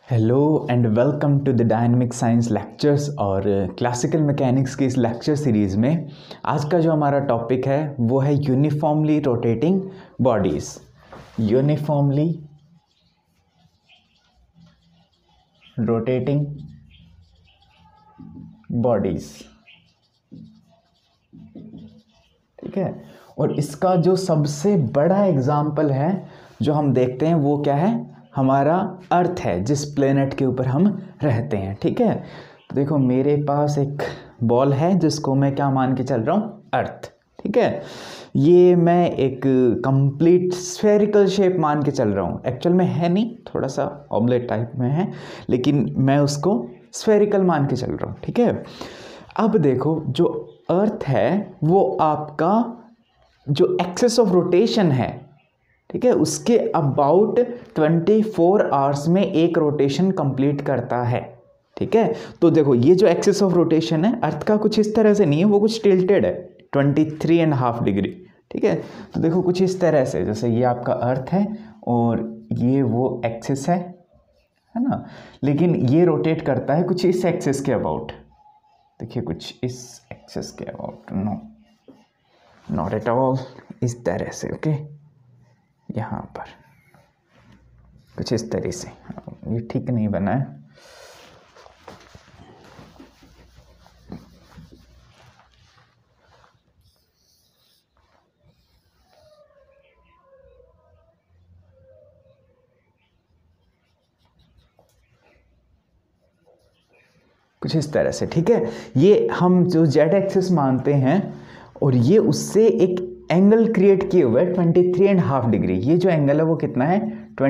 Hello and welcome to the dynamic science lectures. और classical mechanics की इस lecture series में आज का जो हमारा टॉपिक है वो है uniformly rotating bodies. Uniformly rotating bodies, ठीक है। और इसका जो सबसे बड़ा एग्जाम्पल है जो हम देखते हैं वो क्या है, हमारा अर्थ है, जिस प्लेनेट के ऊपर हम रहते हैं, ठीक है। तो देखो मेरे पास एक बॉल है जिसको मैं क्या मान के चल रहा हूँ, अर्थ, ठीक है। ये मैं एक कंप्लीट स्फेरिकल शेप मान के चल रहा हूँ, एक्चुअल में है नहीं, थोड़ा सा ऑब्लेट टाइप में है, लेकिन मैं उसको स्फेरिकल मान के चल रहा हूँ, ठीक है। अब देखो जो अर्थ है वो आपका जो एक्सिस ऑफ रोटेशन है, ठीक है, उसके अबाउट 24 आवर्स में एक रोटेशन कंप्लीट करता है, ठीक है। तो देखो ये जो एक्सिस ऑफ रोटेशन है अर्थ का कुछ इस तरह से नहीं है, वो कुछ टिल्टेड है 23.5 डिग्री, ठीक है। तो देखो कुछ इस तरह से, जैसे ये आपका अर्थ है और ये वो एक्सिस है ना, लेकिन ये रोटेट करता है कुछ इस एक्सिस के अबाउट, देखिए कुछ इस एक्सिस के about, no not at all, इस तरह से, ओके, यहाँ पर कुछ इस तरह से, ये ठीक नहीं बना है, कुछ इस तरह से, ठीक है। ये हम जो जेड एक्सिस मानते हैं और ये उससे एक एंगल क्रिएट किए हुए 23.5 डिग्री, ये जो एंगल है वो कितना है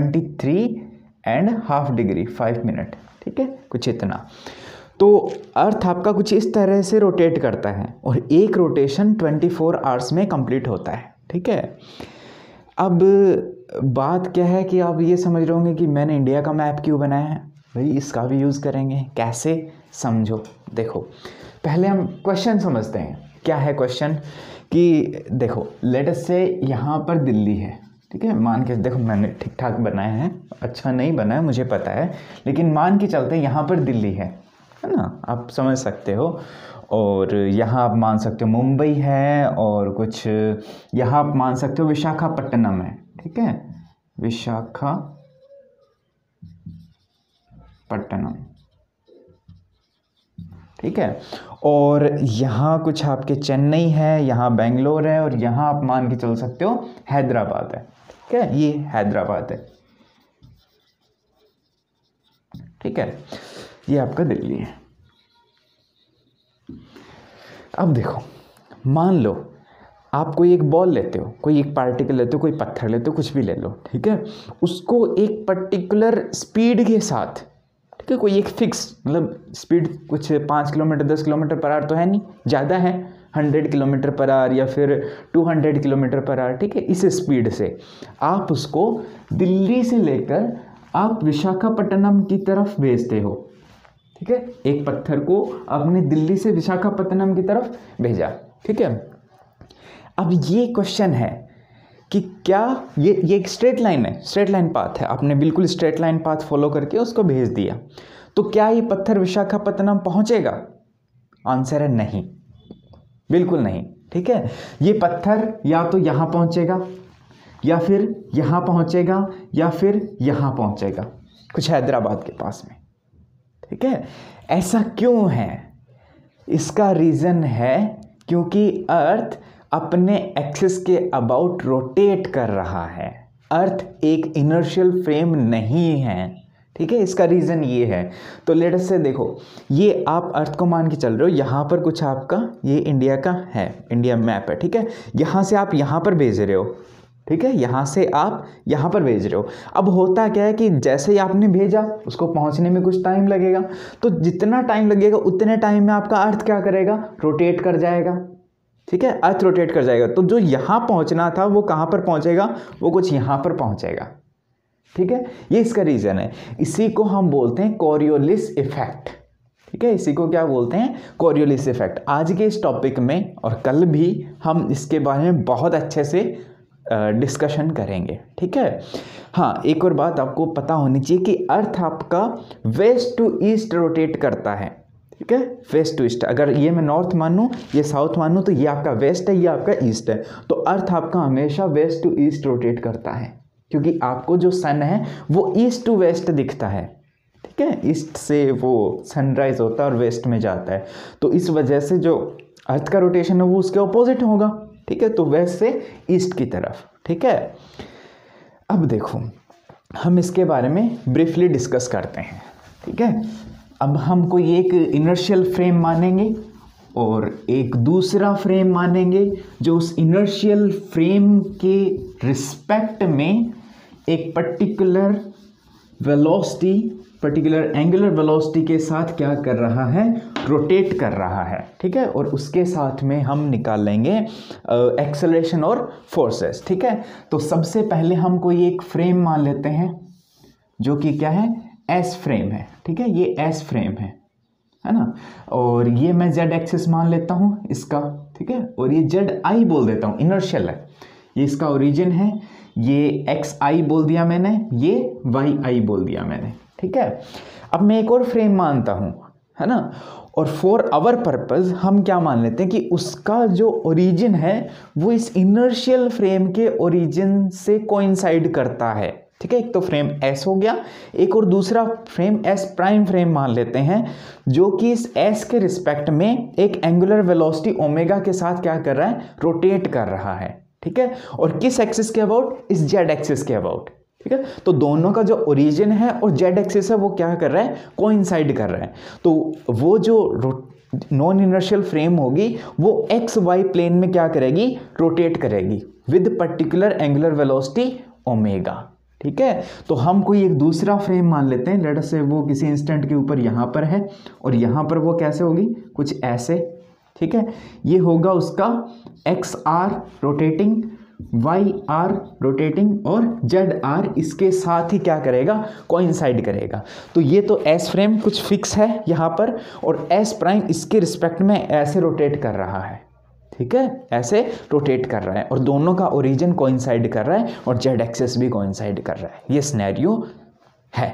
23.5 डिग्री 5 मिनट, ठीक है, कुछ इतना। तो अर्थ आपका कुछ इस तरह से रोटेट करता है और एक रोटेशन 24 आवर्स में कंप्लीट होता है, ठीक है। अब बात क्या है कि आप ये समझ रहे होंगे कि मैंने इंडिया का मैप क्यों बनाया है, भाई इसका भी यूज़ करेंगे, कैसे समझो। देखो पहले हम क्वेश्चन समझते हैं, क्या है क्वेश्चन कि देखो लेट अस से यहाँ पर दिल्ली है, ठीक है, मान के देखो मैंने ठीक ठाक बनाया है, अच्छा नहीं बना है मुझे पता है, लेकिन मान के चलते हैं यहाँ पर दिल्ली है ना, आप समझ सकते हो। और यहाँ आप मान सकते हो मुंबई है, और कुछ यहाँ आप मान सकते हो विशाखापट्टनम है, ठीक है, विशाखापट्टनम, ठीक है। और यहाँ कुछ आपके चेन्नई है, यहाँ बेंगलोर है, और यहाँ आप मान के चल सकते हो हैदराबाद है, ठीक है, ये हैदराबाद है, ठीक है, ये आपका दिल्ली है। अब देखो मान लो आप कोई एक बॉल लेते हो, कोई एक पार्टिकल लेते हो, कोई पत्थर लेते हो, कुछ भी ले लो, ठीक है, उसको एक पर्टिकुलर स्पीड के साथ, ठीक है, कोई एक फिक्स मतलब स्पीड कुछ 5 किलोमीटर 10 किलोमीटर पर आवर तो है नहीं, ज़्यादा है 100 किलोमीटर पर आवर या फिर 200 किलोमीटर पर आवर, ठीक है, इस स्पीड से आप उसको दिल्ली से लेकर आप विशाखापट्टनम की तरफ भेजते हो, ठीक है। एक पत्थर को आपने दिल्ली से विशाखापट्टनम की तरफ भेजा, ठीक है। अब ये क्वेश्चन है कि क्या ये एक स्ट्रेट लाइन है, स्ट्रेट लाइन पाथ है, आपने बिल्कुल स्ट्रेट लाइन पाथ फॉलो करके उसको भेज दिया, तो क्या ये पत्थर विशाखापट्टनम पहुंचेगा? आंसर है नहीं, बिल्कुल नहीं, ठीक है। ये पत्थर या तो यहाँ पहुंचेगा या फिर यहाँ पहुंचेगा या फिर यहाँ पहुंचेगा, कुछ हैदराबाद के पास में, ठीक है। ऐसा क्यों है? इसका रीज़न है क्योंकि अर्थ अपने एक्सिस के अबाउट रोटेट कर रहा है, अर्थ एक इनर्शियल फ्रेम नहीं है, ठीक है, इसका रीज़न ये है। तो लेट अस से देखो ये आप अर्थ को मान के चल रहे हो, यहाँ पर कुछ आपका ये इंडिया का है, इंडिया मैप है, ठीक है, यहाँ से आप यहाँ पर भेज रहे हो, ठीक है, यहाँ से आप यहाँ पर भेज रहे हो। अब होता क्या है कि जैसे ही आपने भेजा उसको पहुँचने में कुछ टाइम लगेगा, तो जितना टाइम लगेगा उतने टाइम में आपका अर्थ क्या करेगा, रोटेट कर जाएगा, ठीक है, अर्थ रोटेट कर जाएगा। तो जो यहाँ पहुँचना था वो कहाँ पर पहुँचेगा, वो कुछ यहाँ पर पहुँचेगा, ठीक है, ये इसका रीज़न है। इसी को हम बोलते हैं कोरियोलिस इफेक्ट, ठीक है, इसी को क्या बोलते हैं, कोरियोलिस इफेक्ट। आज के इस टॉपिक में और कल भी हम इसके बारे में बहुत अच्छे से डिस्कशन करेंगे, ठीक है। हाँ, एक और बात आपको पता होनी चाहिए कि अर्थ आपका वेस्ट टू ईस्ट रोटेट करता है, ठीक है, वेस्ट टू ईस्ट। अगर ये मैं नॉर्थ मानूँ, ये साउथ मानूँ, तो ये आपका वेस्ट है, ये आपका ईस्ट है, तो अर्थ आपका हमेशा वेस्ट टू ईस्ट रोटेट करता है, क्योंकि आपको जो सन है वो ईस्ट टू वेस्ट दिखता है, ठीक है। ईस्ट से वो सनराइज होता है और वेस्ट में जाता है, तो इस वजह से जो अर्थ का रोटेशन है वो उसके ऑपोजिट होगा, ठीक है, तो वेस्ट से ईस्ट की तरफ, ठीक है। अब देखो, हम इसके बारे में ब्रीफली डिस्कस करते हैं, ठीक है। अब हम कोई एक इनर्शियल फ्रेम मानेंगे और एक दूसरा फ्रेम मानेंगे जो उस इनर्शियल फ्रेम के रिस्पेक्ट में एक particular velocity, particular angular velocity के साथ क्या कर रहा है, रोटेट कर रहा है, ठीक है। और उसके साथ में हम निकाल लेंगे एक्सेलरेशन और फोर्सेस, ठीक है। तो सबसे पहले हम कोई एक फ्रेम मान लेते हैं जो कि क्या है, एस फ्रेम है, ठीक है, ये एस फ्रेम है ना। और ये मैं जेड एक्सिस मान लेता हूँ इसका, ठीक है, और ये जेड आई बोल देता हूँ, इनर्शियल है, ये इसका ओरिजिन है, ये एक्स आई बोल दिया मैंने, ये वाई आई बोल दिया मैंने, ठीक है। अब मैं एक और फ्रेम मानता हूँ, है ना, और फॉर आवर पर्पस हम क्या मान लेते हैं कि उसका जो ओरिजिन है वो इस इनर्शियल फ्रेम के ओरिजिन से कोइंसाइड करता है, ठीक है। एक तो फ्रेम एस हो गया, एक और दूसरा फ्रेम एस प्राइम फ्रेम मान लेते हैं जो कि इस एस के रिस्पेक्ट में एक एंगुलर वेलोसिटी ओमेगा के साथ क्या कर रहा है, रोटेट कर रहा है, ठीक है। और किस एक्सिस के अबाउट, इस जेड एक्सिस के अबाउट, ठीक है। तो दोनों का जो ओरिजिन है और जेड एक्सिस है वो क्या कर रहा है, कोइंसाइड कर रहा है। तो वो जो नॉन इनर्शियल फ्रेम होगी वो एक्स वाई प्लेन में क्या करेगी, रोटेट करेगी with particular angular velocity omega, ठीक है। तो हम कोई एक दूसरा फ्रेम मान लेते हैं, लेट अस से वो किसी इंस्टेंट के ऊपर यहाँ पर है और यहाँ पर वो कैसे होगी, कुछ ऐसे, ठीक है। ये होगा उसका x r rotating, y r rotating और जेड आर इसके साथ ही क्या करेगा, कोइंसाइड करेगा। तो ये तो एस फ्रेम कुछ फिक्स है यहाँ पर और एस प्राइम इसके रिस्पेक्ट में ऐसे रोटेट कर रहा है, ठीक है, ऐसे रोटेट कर रहा है और दोनों का ओरिजिन कोइंसाइड कर रहा है और जेड एक्सिस भी कोइंसाइड कर रहा है, ये सिनेरियो है।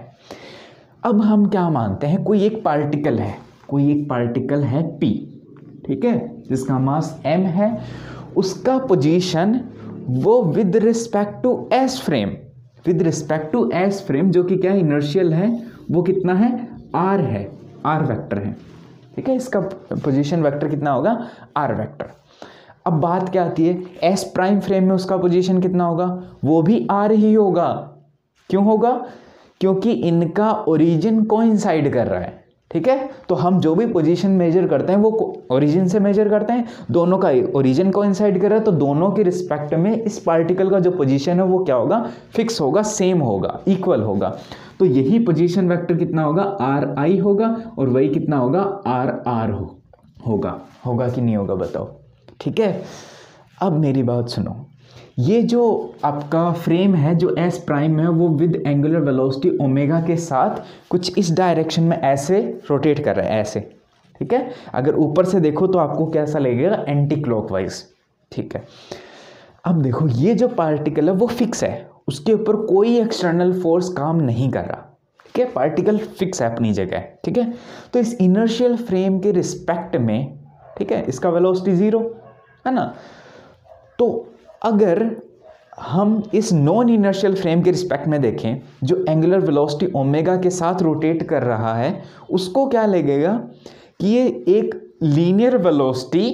अब हम क्या मानते हैं, कोई एक पार्टिकल है, कोई एक पार्टिकल है P, ठीक है, जिसका मास m है, उसका पोजीशन वो with respect to s frame, with respect to s frame जो कि क्या इनर्शियल है, वो कितना है, r है, r वेक्टर है, ठीक है। इसका पोजीशन वेक्टर कितना होगा, r वेक्टर। अब बात क्या आती है, एस प्राइम फ्रेम में उसका पोजीशन कितना होगा, वो भी r ही होगा। क्यों होगा, क्योंकि इनका ओरिजिन कोइंसाइड कर रहा है, ठीक है। तो हम जो भी पोजीशन मेजर करते हैं वो ओरिजिन से मेजर करते हैं, दोनों का ओरिजिन कोइंसाइड कर रहा है, तो दोनों के रिस्पेक्ट में इस पार्टिकल का जो पोजीशन है वो क्या होगा, फिक्स होगा, सेम होगा, इक्वल होगा। तो यही पोजीशन वेक्टर कितना होगा, आर आई होगा और वही कितना होगा, आर आर होगा कि नहीं होगा बताओ, ठीक है। अब मेरी बात सुनो, ये जो आपका फ्रेम है जो एस प्राइम है वो विद एंगुलर वेलोसिटी ओमेगा के साथ कुछ इस डायरेक्शन में ऐसे रोटेट कर रहा है, ऐसे, ठीक है। अगर ऊपर से देखो तो आपको कैसा लगेगा, एंटी क्लॉकवाइज, ठीक है। अब देखो ये जो पार्टिकल है वो फिक्स है, उसके ऊपर कोई एक्सटर्नल फोर्स काम नहीं कर रहा, ठीक है, पार्टिकल फिक्स है अपनी जगह, ठीक है। तो इस इनर्शियल फ्रेम के रिस्पेक्ट में, ठीक है, इसका वेलोसिटी 0 है ना। तो अगर हम इस नॉन इनर्शियल फ्रेम के रिस्पेक्ट में देखें, जो एंगुलर वेलोसिटी ओमेगा के साथ रोटेट कर रहा है उसको क्या लगेगा कि ये एक linear velocity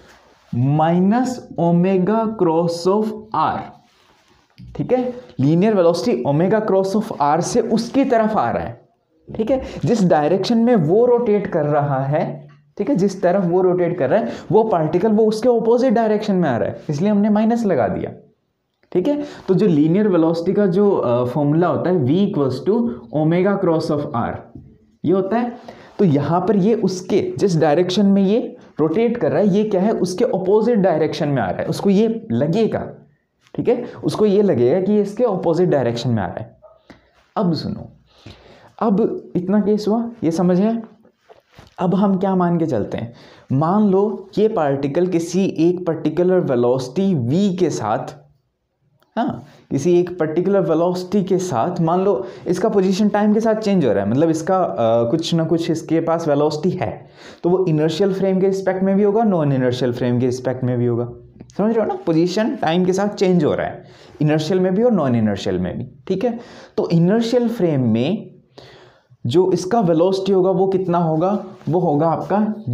minus omega cross of r, ठीक है, linear velocity omega cross of r से उसकी तरफ आ रहा है, ठीक है। जिस डायरेक्शन में वो रोटेट कर रहा है, ठीक है, जिस तरफ वो रोटेट कर रहा है वो पार्टिकल वो उसके ऑपोजिट डायरेक्शन में आ रहा है, इसलिए हमने माइनस लगा दिया, ठीक है। तो जो लीनियर वेलोसिटी का जो फॉर्मूला होता है v equals to omega cross of r, ये होता है। तो यहाँ पर ये उसके जिस डायरेक्शन में ये रोटेट कर रहा है ये क्या है, उसके ऑपोजिट डायरेक्शन में आ रहा है, उसको ये लगेगा, ठीक है, उसको ये लगेगा कि ये इसके ऑपोजिट डायरेक्शन में आ रहा है। अब सुनो, अब इतना केस हुआ, ये समझ है। अब हम क्या मान के चलते हैं, मान लो ये पार्टिकल किसी एक पर्टिकुलर वेलोसिटी v के साथ हाँ, किसी एक पर्टिकुलर वेलोसिटी के साथ मान लो इसका पोजीशन टाइम के साथ चेंज हो रहा है, मतलब इसका कुछ ना कुछ इसके पास वेलोसिटी है, तो वो इनर्शियल फ्रेम के रिस्पेक्ट में भी होगा, नॉन इनर्शियल फ्रेम के रिस्पेक्ट में भी होगा। समझ रहे हो ना, पोजीशन टाइम के साथ चेंज हो रहा है, इनर्शियल में भी और नॉन इनर्शियल में भी। ठीक है, तो इनर्शियल फ्रेम में जो इसका वेलोसिटी होगा वो कितना होगा, वो होगा आपका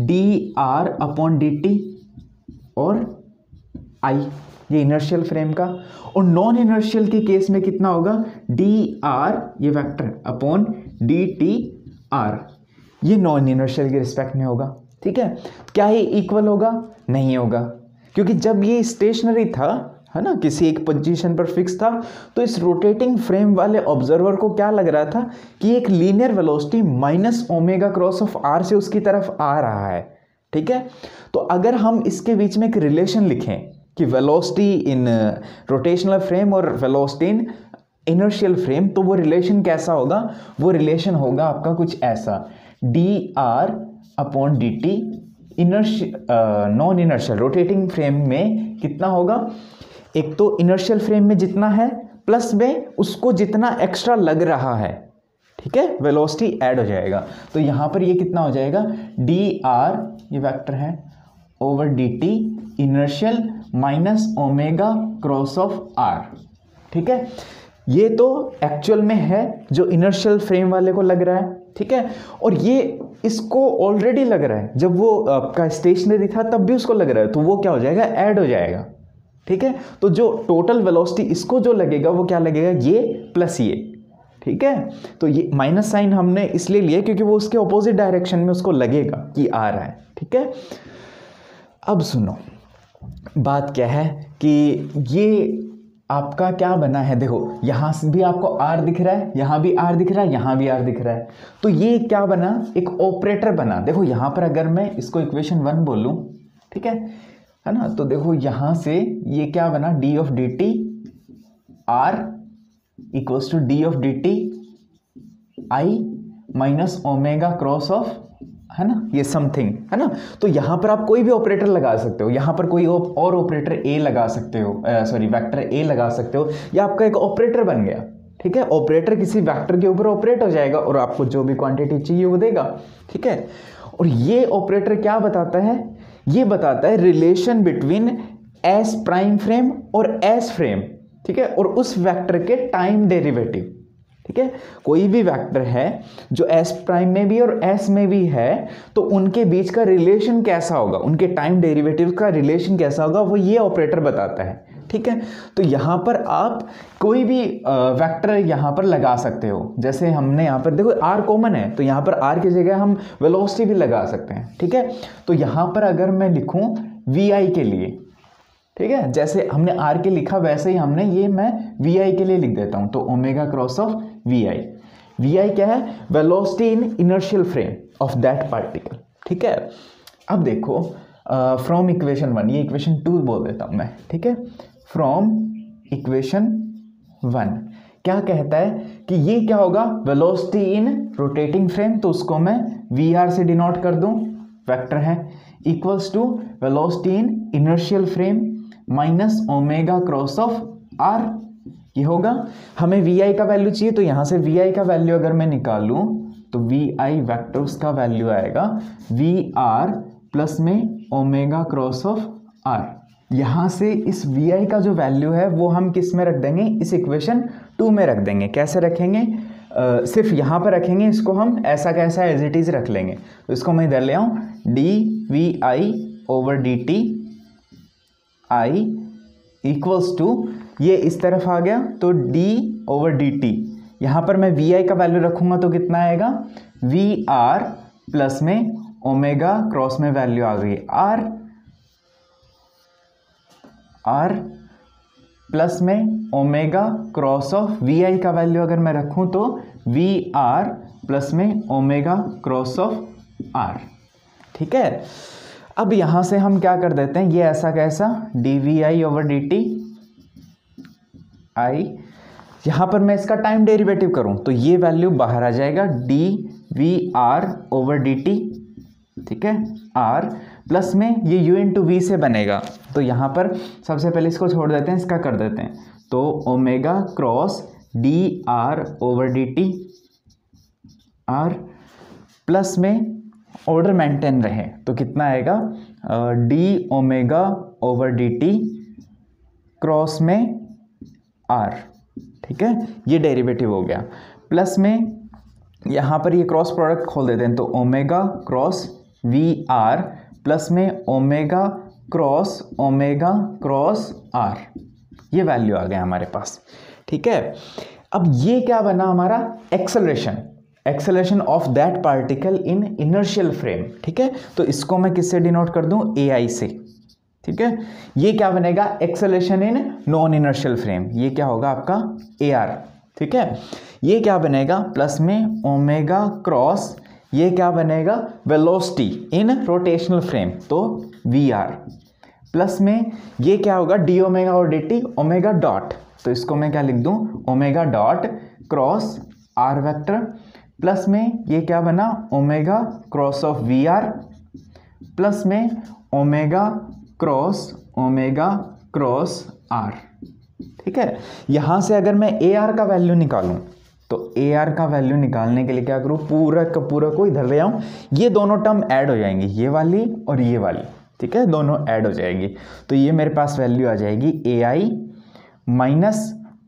dr/dt और I, ये इनर्शियल फ्रेम का। और नॉन इनर्शियल के केस में कितना होगा, dr ये वेक्टर अपॉन dtr, ये नॉन इनर्शियल के रिस्पेक्ट में होगा। ठीक है, क्या ये इक्वल होगा, नहीं होगा, क्योंकि जब ये स्टेशनरी था, है ना, किसी एक पोजीशन पर फिक्स था, तो इस रोटेटिंग फ्रेम वाले ऑब्जर्वर को क्या लग रहा था कि एक linear velocity minus omega cross of r से उसकी तरफ आ रहा है। ठीक है, तो अगर हम इसके बीच में एक रिलेशन लिखें कि वेलोसिटी इन रोटेशनल फ्रेम और वेलोसिटी इन इनर्शियल फ्रेम, तो वो रिलेशन कैसा होगा, वो रिलेशन होगा आपका कुछ ऐसा, dr/dt non inertial rotating frame में कितना होगा, एक तो इनर्शियल फ्रेम में जितना है प्लस में उसको जितना एक्स्ट्रा लग रहा है। ठीक है, वेलोसिटी ऐड हो जाएगा, तो यहां पर ये कितना हो जाएगा, dr ये वेक्टर है over dt inertial minus omega cross of r। ठीक है, ये तो एक्चुअल में है जो इनर्शियल फ्रेम वाले को लग रहा है। ठीक है, और ये इसको ऑलरेडी लग रहा है, जब वो आपका स्टेशनरी था तब भी उसको लग रहा है, तो वो क्या हो जाएगा, ऐड हो जाएगा। ठीक है, तो जो टोटल वेलोसिटी इसको जो लगेगा वो क्या लगेगा, ये प्लस ये। ठीक है, तो ये माइनस साइन हमने इसलिए लिया क्योंकि वो उसके ऑपोजिट डायरेक्शन में उसको लगेगा कि आ रहा है। ठीक है, अब सुनो, बात क्या है कि ये आपका क्या बना है, देखो यहाँ से भी आपको R दिख रहा है, यहाँ भी R दिख रहा है, यहाँ भी R दिख रहा है, तो ये क्या बना, एक ऑपरेटर बना। देखो यहाँ पर अगर मैं इसको इक्वेशन 1 बोलूँ, ठीक है ना, तो देखो यहाँ से ये क्या बना, d of dt R equals to d of dt I minus omega cross of, है ना, ये समथिंग, है ना। तो यहाँ पर आप कोई भी ऑपरेटर लगा सकते हो, यहाँ पर कोई और ऑपरेटर a लगा सकते हो, सॉरी वेक्टर a लगा सकते हो, या आपका एक ऑपरेटर बन गया। ठीक है, ऑपरेटर किसी वेक्टर के ऊपर ऑपरेट हो जाएगा और आपको जो भी क्वांटिटी चाहिए वो देगा। ठीक है, और ये ऑपरेटर क्या बताता है, ये बताता है relation between s prime frame और एस फ्रेम। ठीक है, और उस वेक्टर के टाइम डेरिवेटिव। ठीक है, कोई भी वेक्टर है जो एस प्राइम में भी और एस में भी है, तो उनके बीच का रिलेशन कैसा होगा, उनके टाइम डेरिवेटिव का रिलेशन कैसा होगा, वो ये ऑपरेटर बताता है। ठीक है, तो यहाँ पर आप कोई भी वेक्टर यहाँ पर लगा सकते हो, जैसे हमने यहाँ पर देखो r कॉमन है, तो यहाँ पर r की जगह हम वेलोसिटी भी लगा सकते हैं। ठीक है, तो यहाँ पर अगर मैं लिखूँ vi के लिए, ठीक है, जैसे हमने r के लिखा वैसे ही हमने ये मैं vi के लिए लिख देता हूँ, तो ओमेगा क्रॉस ऑफ vi क्या है, velocity in inertial frame of that particle. ठीक है, अब देखो फ्रॉम इक्वेशन 1, ये इक्वेशन 2 बोल देता हूँ मैं। ठीक है, फ्रॉम इक्वेशन 1 क्या कहता है कि ये क्या होगा, वेलोसिटी इन रोटेटिंग फ्रेम, तो उसको मैं vr से डिनोट कर दूं, वेक्टर है, equals to velocity in inertial frame minus omega cross of r। ये होगा, हमें vi का वैल्यू चाहिए, तो यहाँ से vi का वैल्यू अगर मैं निकालूं तो vi वेक्टर उसका वैल्यू आएगा vr प्लस में ओमेगा क्रॉस ऑफ r। यहाँ से इस vi का जो वैल्यू है वो हम किस में रख देंगे, इस इक्वेशन 2 में रख देंगे। कैसे रखेंगे, सिर्फ यहाँ पर रखेंगे, इसको हम ऐसा कैसा एज इट इज़ रख लेंगे। तो इसको मैं इधर ले आऊँ, dvi over dt i equals to, ये इस तरफ आ गया तो d ओवर dt, यहाँ पर मैं vi का वैल्यू रखूँगा तो कितना आएगा, vr प्लस में ओमेगा क्रॉस में वैल्यू आ गई r प्लस में ओमेगा क्रॉस ऑफ vi का वैल्यू अगर मैं रखूं तो vr प्लस में ओमेगा क्रॉस ऑफ r। ठीक है, अब यहां से हम क्या कर देते हैं, ये ऐसा कैसा dvi ओवर dt i, यहां पर मैं इसका टाइम डेरिवेटिव करूं तो ये वैल्यू बाहर आ जाएगा dvr ओवर dt। ठीक है, r प्लस में ये u इंटू वी से बनेगा, तो यहाँ पर सबसे पहले इसको छोड़ देते हैं, इसका कर देते हैं, तो omega cross d r over d t r, plus में ऑर्डर मेंटेन रहे तो कितना आएगा d omega over d t cross में आर, ठीक है, ये डेरिवेटिव हो गया। प्लस में यहाँ पर ये क्रॉस प्रोडक्ट खोल देते हैं तो omega cross v r plus में ओमेगा क्रॉस आर, ये वैल्यू आ गया हमारे पास, ठीक है। अब ये क्या बना हमारा acceleration of that particle in inertial frame, ठीक है। तो इसको मैं किससे डिनोट कर दूं, ए आई से, ठीक है। ये क्या बनेगा, acceleration in non inertial frame, ये क्या होगा आपका ए आर, ठीक है। ये क्या बनेगा प्लस में ओमेगा क्रॉस, ये क्या बनेगा वेलोसिटी इन रोटेशनल फ्रेम तो वी आर, प्लस में ये क्या होगा डी ओमेगा और डी टी ओमेगा डॉट, तो इसको मैं क्या लिख दूं omega dot cross r vector, plus में ये क्या बना omega cross of v r plus में ओमेगा क्रॉस आर, ठीक है। यहां से अगर मैं ए आर का वैल्यू निकालूं तो ए आर का वैल्यू निकालने के लिए क्या करूं, पूरा का पूरा को इधर ले आऊं, ये दोनों टर्म ऐड हो जाएंगी, ये वाली और ये वाली, ठीक है, दोनों ऐड हो जाएगी। तो ये मेरे पास वैल्यू आ जाएगी a i minus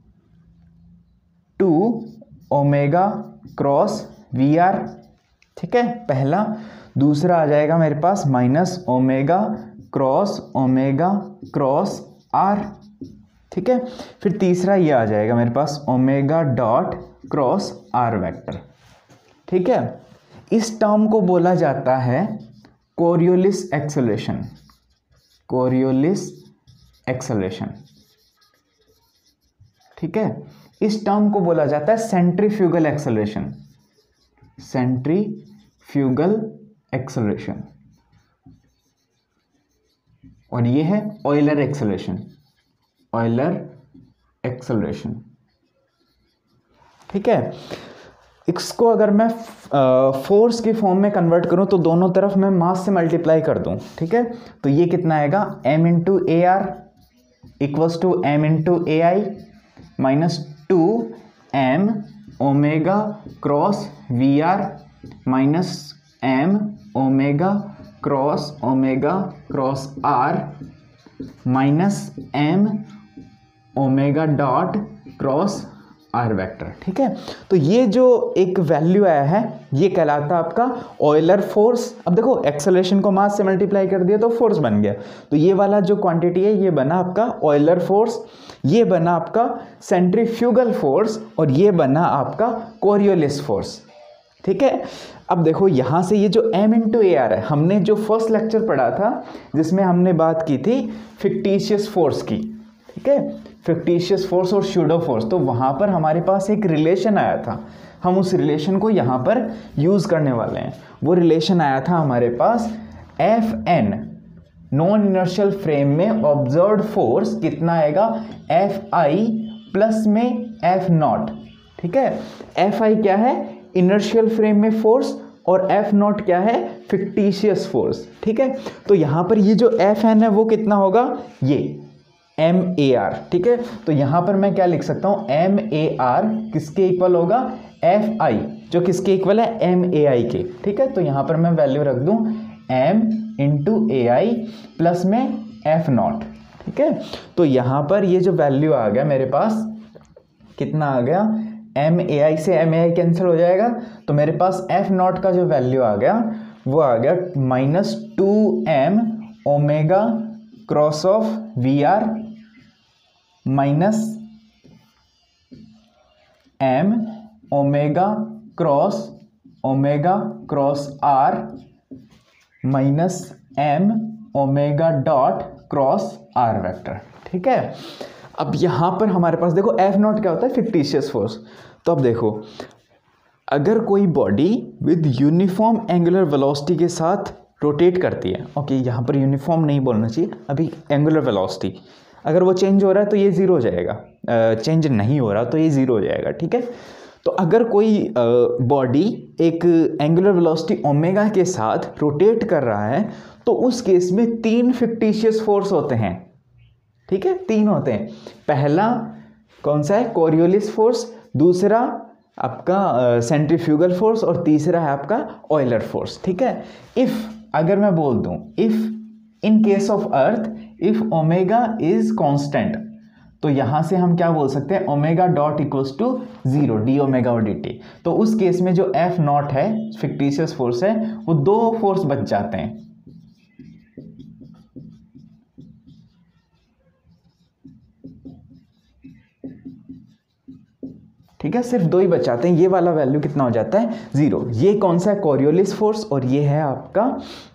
2 omega cross v r, ठीक है, पहला। दूसरा आ जाएगा मेरे पास माइनस ओमेगा क्रॉस आर, ठीक है। फिर तीसरा ये आ जाएगा मेरे पास omega dot cross r vector, ठीक है। इस टर्म को बोला जाता है कोरियोलिस एक्सेलरेशन, ठीक है। इस टर्म को बोला जाता है सेंट्रीफ्यूगल एक्सेलरेशन, और ये है ऑयलर एक्सेलरेशन, ठीक है। इसको अगर मैं फोर्स की फॉर्म में कन्वर्ट करूं तो दोनों तरफ मैं मास से मल्टीप्लाई कर दूं, ठीक है। तो ये कितना आएगा m into a r equals to m into a i minus 2m omega cross v r minus m omega cross r minus m omega dot cross r vector, ठीक है। तो ये जो एक वैल्यू आया है ये कहलाता है आपका ऑयलर फोर्स। अब देखो एक्सेलरेशन को मास से मल्टीप्लाई कर दिया तो फोर्स बन गया, तो ये वाला जो क्वांटिटी है ये बना आपका ऑयलर फोर्स, ये बना आपका सेंट्रीफ्यूगल फोर्स और ये बना आपका कोरियोलिस फोर्स, ठीक है। अब देखो यहाँ से ये जो m इंटू ए आर है, हमने जो फर्स्ट लेक्चर पढ़ा था जिसमें हमने बात की थी फिक्टिशियस फोर्स की, ठीक है, फिक्टिशियस फोर्स और स्यूडो फोर्स, तो वहाँ पर हमारे पास एक रिलेशन आया था, हम उस रिलेशन को यहाँ पर यूज़ करने वाले हैं। वो रिलेशन आया था हमारे पास Fn नॉन इनर्शियल फ्रेम में ऑब्जर्व्ड फोर्स कितना आएगा Fi प्लस में F नॉट, ठीक है। Fi क्या है इनर्शियल फ्रेम में फोर्स और F नॉट क्या है फिक्टिशियस फोर्स, ठीक है। तो यहाँ पर ये जो Fn है वो कितना होगा ये MAR, ठीक है। तो यहाँ पर मैं क्या लिख सकता हूँ MAR किसके इक्वल होगा Fi जो किसके इक्वल है MAI के, ठीक है। तो यहाँ पर मैं वैल्यू रख दूँ M इंटू AI प्लस में F नॉट, ठीक है। तो यहाँ पर ये जो वैल्यू आ गया मेरे पास कितना आ गया MAI से MAI कैंसिल हो जाएगा, तो मेरे पास F नॉट का जो वैल्यू आ गया वो आ गया minus 2m omega cross of v r minus m omega cross r minus m omega dot cross r vector, ठीक है। अब यहाँ पर हमारे पास देखो F नॉट क्या होता है फिक्टिशियस फोर्स। तो अब देखो अगर कोई body with uniform angular velocity के साथ रोटेट करती है, ओके यहाँ पर यूनिफॉर्म नहीं बोलना चाहिए, अभी एंगुलर वेलोसिटी, अगर वो चेंज हो रहा है तो ये ज़ीरो हो जाएगा, चेंज नहीं हो रहा तो ये ज़ीरो हो जाएगा, ठीक है। तो अगर कोई बॉडी एक एंगुलर वेलोसिटी ओमेगा के साथ रोटेट कर रहा है तो उस केस में 3 फिक्टिशियस फोर्स होते हैं, ठीक है, 3 होते हैं। पहला कौन सा है, कोरियोलिस फोर्स, दूसरा आपका सेंट्रीफ्यूगल फोर्स, और तीसरा है आपका ऑयलर फोर्स। ठीक है। इफ अगर मैं बोल दूं, if in case of earth if omega is constant, तो यहां से हम क्या बोल सकते हैं, omega dot equals to 0, d omega और डी टी। तो उस केस में जो एफ नॉट है, फिक्टिशियस फोर्स है, वो दो फोर्स बच जाते हैं। ठीक है, सिर्फ दो ही बचाते हैं। ये वाला वैल्यू कितना हो जाता है, 0। ये कौन सा है, कोरियोलिस फोर्स, और ये है आपका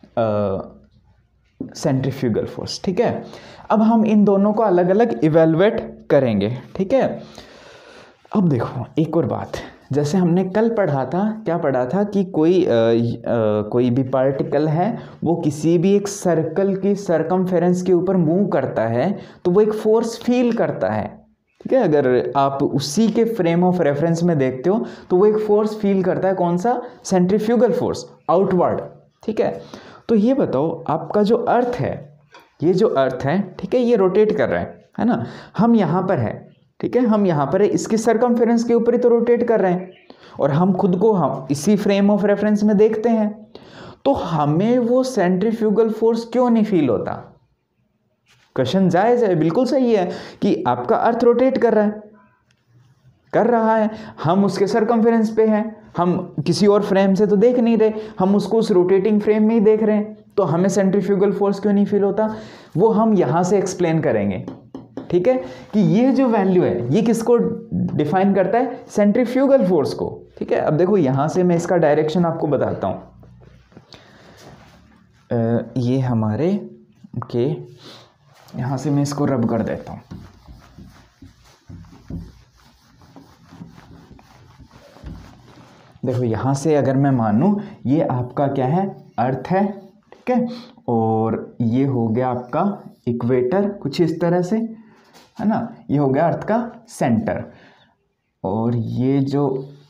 सेंट्रीफ्यूगल फोर्स। ठीक है। अब हम इन दोनों को अलग अलग इवेलुएट करेंगे। ठीक है। अब देखो एक और बात, जैसे हमने कल पढ़ा था, क्या पढ़ा था कि कोई भी पार्टिकल है वो किसी भी एक सर्कल की सरकमफेरेंस के ऊपर मूव करता है तो वो एक फोर्स फील करता है। ठीक है। अगर आप उसी के फ्रेम ऑफ रेफरेंस में देखते हो तो वो एक फोर्स फील करता है, कौन सा, सेंट्रीफ्यूगल फोर्स, आउटवर्ड। ठीक है। तो ये बताओ, आपका जो अर्थ है, ये जो अर्थ है, ठीक है, ये रोटेट कर रहा है ना, हम यहाँ पर है। ठीक है, हम यहाँ पर है, इसकी सरकमफेरेंस के ऊपर ही तो रोटेट कर रहे हैं, और हम खुद को हम इसी फ्रेम ऑफ रेफरेंस में देखते हैं, तो हमें वो सेंट्रीफ्यूगल फोर्स क्यों नहीं फील होता। क्वेश्चन जायज़ है, बिल्कुल सही है कि आपका अर्थ रोटेट कर रहा है, हम उसके सरकमफेरेंस पे हैं, हम किसी और फ्रेम से तो देख नहीं रहे, हम उसको उस रोटेटिंग फ्रेम में ही देख रहे हैं, तो हमें सेंट्रीफ्यूगल फोर्स क्यों नहीं फील होता, वो हम यहाँ से एक्सप्लेन करेंगे। ठीक है, कि ये जो वैल्यू है ये किसको डिफाइन करता है, सेंट्रीफ्यूगल फोर्स को। ठीक है। अब देखो यहाँ से मैं इसका डायरेक्शन आपको बताता हूँ। ये हमारे के यहाँ से मैं इसको रब कर देता हूँ। देखो यहाँ से अगर मैं मानूँ, ये आपका क्या है, अर्थ है। ठीक है। और ये हो गया आपका इक्वेटर, कुछ इस तरह से, है ना, ये हो गया अर्थ का सेंटर। और ये जो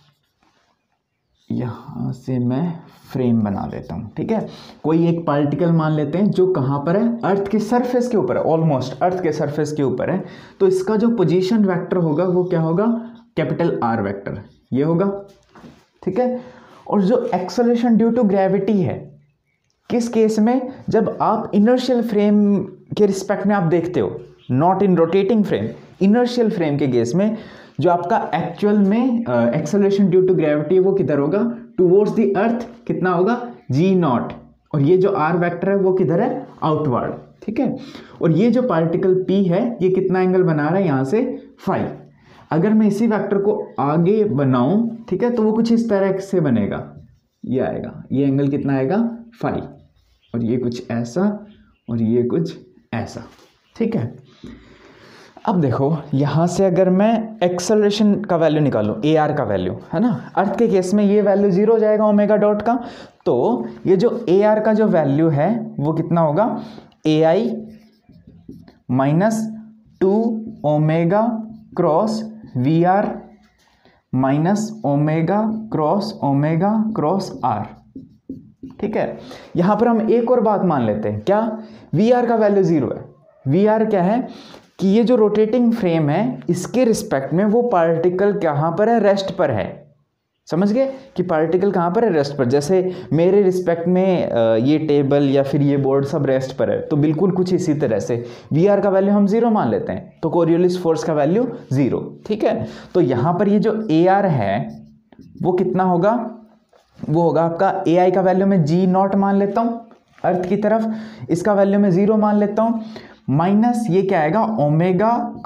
यहाँ से मैं फ्रेम बना देता हूँ। ठीक है। कोई एक पार्टिकल मान लेते हैं जो कहाँ पर है, अर्थ के सरफेस के ऊपर है, ऑलमोस्ट अर्थ के सरफेस के ऊपर है, तो इसका जो पोजीशन वेक्टर होगा वो क्या होगा, कैपिटल आर वेक्टर, ये होगा। ठीक है। और जो एक्सेलरेशन ड्यू टू ग्रेविटी है, किस केस में, जब आप इनर्शियल फ्रेम के रिस्पेक्ट में आप देखते हो, not in rotating frame, inertial frame के केस में जो आपका एक्चुअल में एक्सेलरेशन ड्यू टू ग्रेविटी वो किधर होगा, टुवर्ड्स द अर्थ, कितना होगा, जी नॉट, और ये जो आर वेक्टर है वो किधर है, आउटवर्ड। ठीक है। और ये जो पार्टिकल पी है ये कितना एंगल बना रहा है, यहाँ से फाई। अगर मैं इसी वेक्टर को आगे बनाऊं, ठीक है, तो वो कुछ इस तरह से बनेगा, ये आएगा, ये एंगल कितना आएगा, फाई, और ये कुछ ऐसा, और ये कुछ ऐसा। ठीक है। अब देखो यहाँ से अगर मैं एक्सेलरेशन का वैल्यू निकालूं, ए आर का वैल्यू, है ना, अर्थ के केस में ये वैल्यू 0 हो जाएगा ओमेगा डॉट का, तो ये जो ए आर का जो वैल्यू है वो कितना होगा, a i minus 2 omega cross v r minus omega cross r. ठीक है। यहाँ पर हम एक और बात मान लेते हैं, क्या, वी आर का वैल्यू 0 है। वी आर क्या है कि ये जो रोटेटिंग फ्रेम है इसके रिस्पेक्ट में वो पार्टिकल कहाँ पर है, रेस्ट पर है। समझ गए कि पार्टिकल कहाँ पर है, रेस्ट पर। जैसे मेरे रिस्पेक्ट में ये टेबल या फिर ये बोर्ड सब रेस्ट पर है, तो बिल्कुल कुछ इसी तरह से वी आर का वैल्यू हम 0 मान लेते हैं, तो कोरियोलिस फोर्स का वैल्यू 0। ठीक है। तो यहाँ पर ये जो ए आर है वो कितना होगा, वो होगा आपका ए आई का वैल्यू में जी नॉट मान लेता हूँ अर्थ की तरफ, इसका वैल्यू में 0 मान लेता हूँ, माइनस ये क्या आएगा, ओमेगा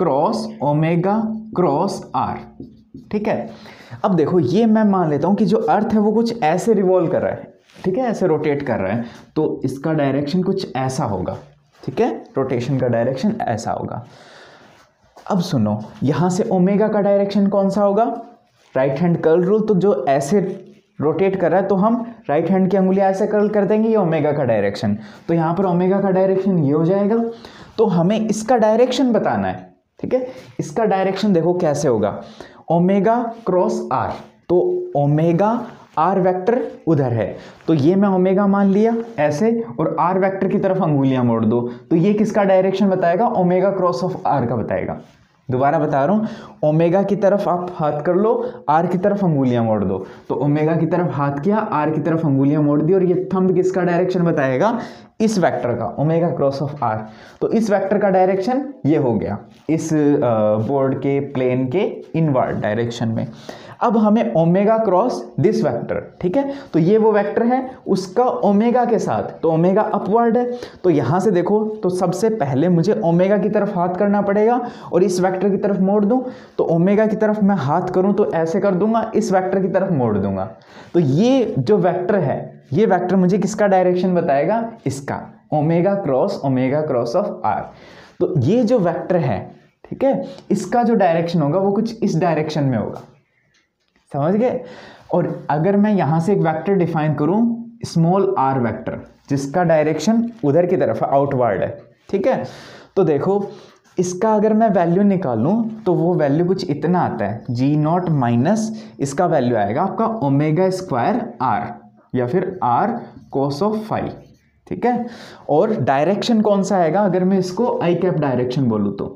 क्रॉस आर। ठीक है। अब देखो ये मैं मान लेता हूँ कि जो अर्थ है वो कुछ ऐसे रिवॉल्व कर रहा है, ठीक है, ऐसे रोटेट कर रहा है, तो इसका डायरेक्शन कुछ ऐसा होगा। ठीक है, रोटेशन का डायरेक्शन ऐसा होगा। अब सुनो, यहाँ से ओमेगा का डायरेक्शन कौन सा होगा, राइट हैंड कर्ल रूल, तो जो ऐसे रोटेट कर रहा है तो हम राइट हैंड की अंगुलियां ऐसे कर्ल कर देंगे, ये ओमेगा का डायरेक्शन, तो यहाँ पर ओमेगा का डायरेक्शन ये हो जाएगा। तो हमें इसका डायरेक्शन बताना है। ठीक है। इसका डायरेक्शन देखो कैसे होगा, ओमेगा क्रॉस आर, तो ओमेगा आर वेक्टर उधर है, तो ये मैं ओमेगा मान लिया ऐसे, और आर वेक्टर की तरफ अंगुलियां मोड़ दो, तो ये किसका डायरेक्शन बताएगा, ओमेगा क्रॉस ऑफ आर का बताएगा। दोबारा बता रहा हूँ, ओमेगा की तरफ आप हाथ कर लो, आर की तरफ अंगुलियां मोड़ दो। तो ओमेगा की तरफ हाथ किया, आर की तरफ अंगुलियां मोड़ दी, और ये थंब किसका डायरेक्शन बताएगा, इस वेक्टर का, ओमेगा क्रॉस ऑफ आर। तो इस वेक्टर का डायरेक्शन ये हो गया, इस बोर्ड के प्लेन के इनवर्ड डायरेक्शन में। अब हमें ओमेगा क्रॉस दिस वेक्टर, ठीक है, तो ये वो वेक्टर है उसका ओमेगा के साथ, तो ओमेगा अपवर्ड है। तो यहां से देखो, तो सबसे पहले मुझे ओमेगा की तरफ हाथ करना पड़ेगा और इस वेक्टर की तरफ मोड़ दूं। तो ओमेगा की तरफ मैं हाथ करूं तो ऐसे कर दूंगा, इस वेक्टर की तरफ मोड़ दूंगा। तो ये जो वेक्टर है, ये वेक्टर मुझे किसका डायरेक्शन बताएगा, इसका, ओमेगा क्रॉस ऑफ आर। तो ये जो वेक्टर है, ठीक है, इसका जो डायरेक्शन होगा वो कुछ इस डायरेक्शन में होगा, समझ गए। और अगर मैं यहां से एक वेक्टर डिफाइन करूं, स्मॉल आर वेक्टर, जिसका डायरेक्शन उधर की तरफ आउटवर्ड है, ठीक है, तो देखो इसका अगर मैं वैल्यू निकालूं तो वो वैल्यू कुछ इतना आता है, G0 माइनस इसका वैल्यू आएगा आपका ओमेगा स्क्वायर आर, या फिर आर कोस ऑफ फाई, ठीक है। और डायरेक्शन कौन सा आएगा, अगर मैं इसको आई कैप डायरेक्शन बोलूं तो,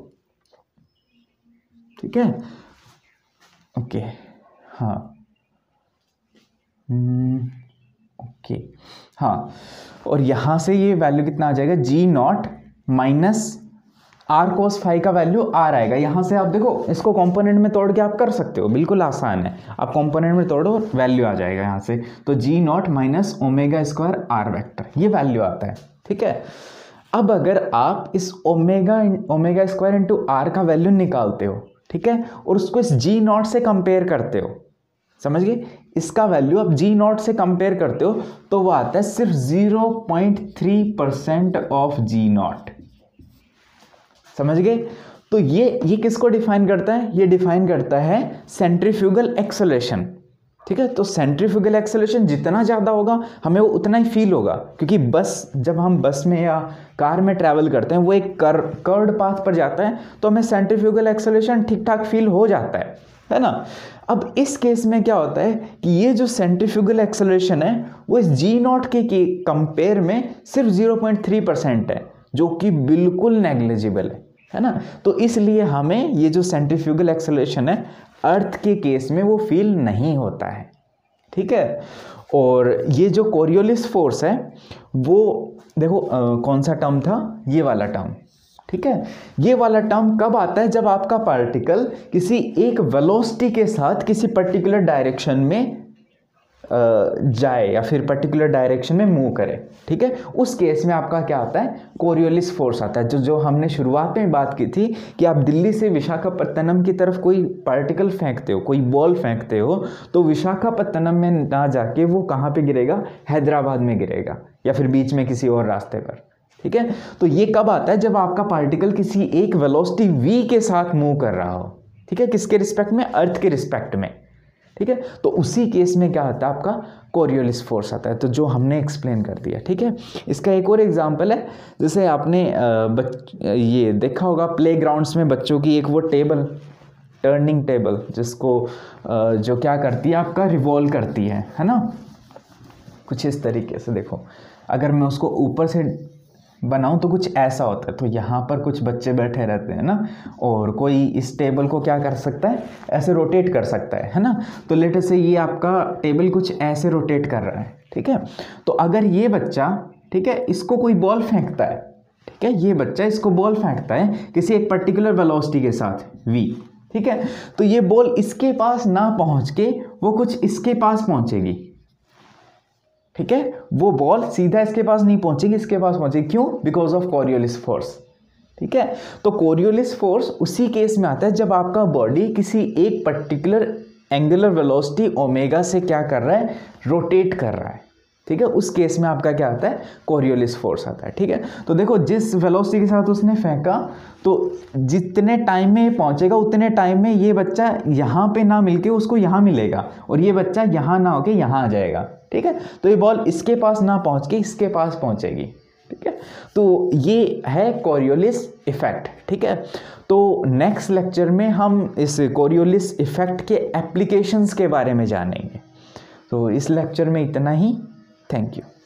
ठीक है, ओके, हाँ, ओके, हाँ। और यहां से ये वैल्यू कितना आ जाएगा, G0 minus R cos phi का वैल्यू आर आएगा। यहां से आप देखो, इसको कंपोनेंट में तोड़ के आप कर सकते हो, बिल्कुल आसान है, आप कंपोनेंट में तोड़ो वैल्यू आ जाएगा यहां से। तो G0 minus omega square R vector, ये वैल्यू आता है, ठीक है। अब अगर आप इस ओमेगा स्क्वायर इंटू आर का वैल्यू निकालते हो, ठीक है, और उसको इस G0 से कंपेयर करते हो, समझ गए, इसका वैल्यू आप G0 से कंपेयर करते हो तो वो आता है सिर्फ 0.3% ऑफ G0, समझ गए। तो ये किसको डिफाइन करता है, ये डिफाइन करता है सेंट्रीफ्यूगल एक्सेलरेशन, ठीक है। तो सेंट्रीफ्यूगल एक्सेलरेशन जितना ज़्यादा होगा हमें वो उतना ही फील होगा, क्योंकि बस, जब हम बस में या कार में ट्रैवल करते हैं वो एक कर्व्ड पाथ पर जाता है, तो हमें सेंट्रीफ्यूगल एक्सेलरेशन ठीक ठाक फील हो जाता है ना। अब इस केस में क्या होता है कि ये जो सेंट्रीफ्यूगल एक्सेलरेशन है वो इस G0 के कंपेयर में सिर्फ 0.3% है, जो कि बिल्कुल नेग्लिजिबल है ना। तो इसलिए हमें ये जो सेंट्रीफ्यूगल एक्सेलरेशन है अर्थ के केस में वो फील नहीं होता है, ठीक है। और ये जो कोरियोलिस फोर्स है वो देखो कौन सा टर्म था, ये वाला टर्म, ठीक है। ये वाला टर्म कब आता है, जब आपका पार्टिकल किसी एक वेलोसिटी के साथ किसी पर्टिकुलर डायरेक्शन में जाए या फिर पर्टिकुलर डायरेक्शन में मूव करे, ठीक है। उस केस में आपका क्या आता है, कोरियोलिस फोर्स आता है। जो हमने शुरुआत में बात की थी कि आप दिल्ली से विशाखापत्तनम की तरफ कोई पार्टिकल फेंकते हो, कोई बॉल फेंकते हो, तो विशाखापत्तनम में ना जाके वो कहाँ पे गिरेगा, हैदराबाद में गिरेगा, या फिर बीच में किसी और रास्ते पर, ठीक है। तो ये कब आता है, जब आपका पार्टिकल किसी एक वेलोसिटी v के साथ मूव कर रहा हो, ठीक है, किसके रिस्पेक्ट में, अर्थ के रिस्पेक्ट में, ठीक है। तो उसी केस में क्या आता है, आपका कोरियोलिस फोर्स आता है, तो जो हमने एक्सप्लेन कर दिया, ठीक है। इसका एक और एग्जांपल है, जैसे आपने ये देखा होगा प्लेग्राउंड्स में बच्चों की एक वो टेबल, टर्निंग टेबल, जिसको जो क्या करती है, आपका रिवॉल्व करती है ना, कुछ इस तरीके से। देखो अगर मैं उसको ऊपर से बनाऊं तो कुछ ऐसा होता है, तो यहाँ पर कुछ बच्चे बैठे रहते हैं ना, और कोई इस टेबल को क्या कर सकता है, ऐसे रोटेट कर सकता है ना। तो लेट से ये आपका टेबल कुछ ऐसे रोटेट कर रहा है, ठीक है। तो अगर ये बच्चा, ठीक है, इसको कोई बॉल फेंकता है, ठीक है, ये बच्चा इसको बॉल फेंकता है किसी एक पर्टिकुलर वेलोसिटी के साथ v, ठीक है, तो ये बॉल इसके पास ना पहुंच के वो कुछ इसके पास पहुंचेगी, ठीक है। वो बॉल सीधा इसके पास नहीं पहुंचेगी, इसके पास पहुंचेगी, क्यों, बिकॉज ऑफ कोरियोलिस फोर्स, ठीक है। तो कोरियोलिस फोर्स उसी केस में आता है जब आपका बॉडी किसी एक पर्टिकुलर एंगुलर वेलोसिटी ओमेगा से क्या कर रहा है, रोटेट कर रहा है, ठीक है। उस केस में आपका क्या आता है, कोरियोलिस फोर्स आता है, ठीक है। तो देखो जिस वेलोसिटी के साथ उसने फेंका, तो जितने टाइम में पहुंचेगा उतने टाइम में ये बच्चा यहाँ पे ना मिलके उसको यहाँ मिलेगा, और ये बच्चा यहाँ ना होके यहाँ आ जाएगा, ठीक है। तो ये बॉल इसके पास ना पहुँच के इसके पास पहुँचेगी, ठीक है। तो ये है कोरियोलिस इफेक्ट, ठीक है। तो नेक्स्ट लेक्चर में हम इस कोरियोलिस इफेक्ट के एप्लीकेशंस के बारे में जानेंगे। तो इस लेक्चर में इतना ही, थैंक यू।